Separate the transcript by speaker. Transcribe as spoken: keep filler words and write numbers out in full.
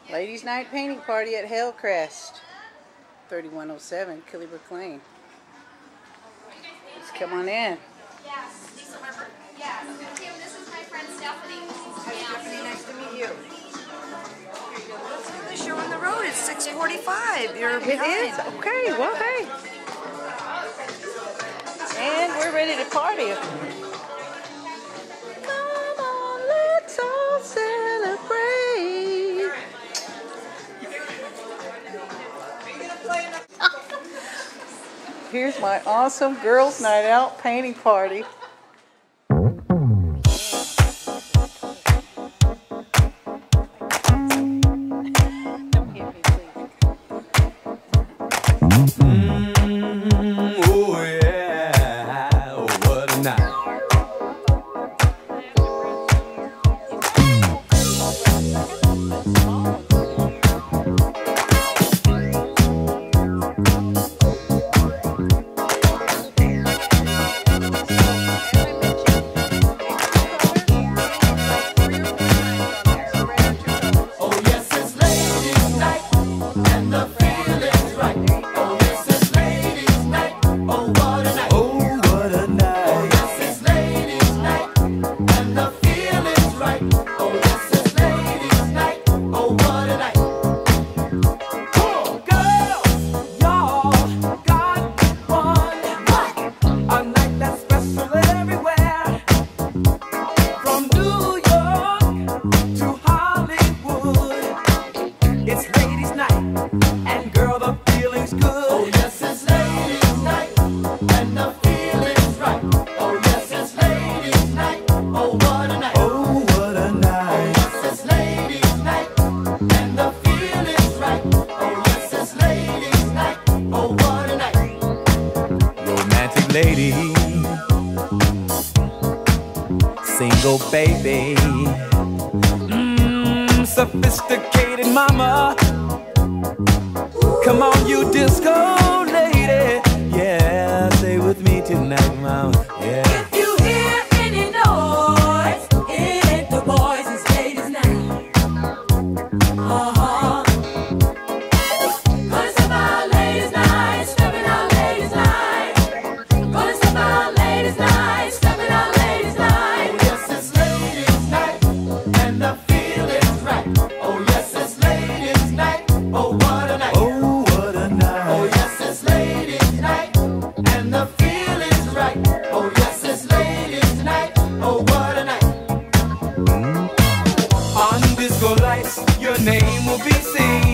Speaker 1: Ladies' night painting party at Halecrest, thirty-one oh seven Killybrook Lane. Let's come on in.
Speaker 2: Yes. Lisa Weber. Yes. Kim, this is my friend Stephanie.
Speaker 3: Hi, Stephanie. Nice to meet you. Let's do the show on the road. It's six forty-five. You're
Speaker 1: It
Speaker 3: behind.
Speaker 1: is? Okay, well, hey. And we're ready to party. Come on, let's all celebrate. Here's my awesome girls' night out painting party.
Speaker 4: Lady, single baby, mm, sophisticated mama. Come on, you disco lady, yeah, stay with me tonight, mama. Yeah.
Speaker 5: If you hear any noise, it ain't the boys, it's ladies' night. Uh-huh. Gonna step out ladies' night, stepping out ladies' night. Gonna step out ladies' night, stepping out ladies' night.
Speaker 4: Oh yes, it's ladies' night, and the feeling's right. Oh yes, it's ladies' night. Oh what a night. Oh what a night. Oh yes, it's ladies' night, and the feeling's right. Oh yes, it's ladies' night. Oh what a night. On disco lights, your name will be seen.